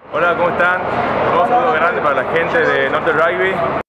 Hola, ¿cómo están? Un saludo grande para la gente de Norte Rugby.